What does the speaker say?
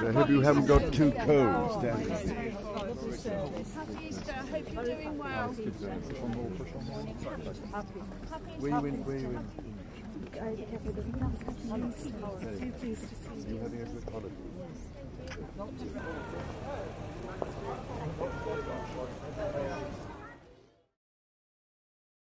I hope you haven't got too cold standing there. Happy Easter. I hope you're doing well. Where you in? You having a good holiday?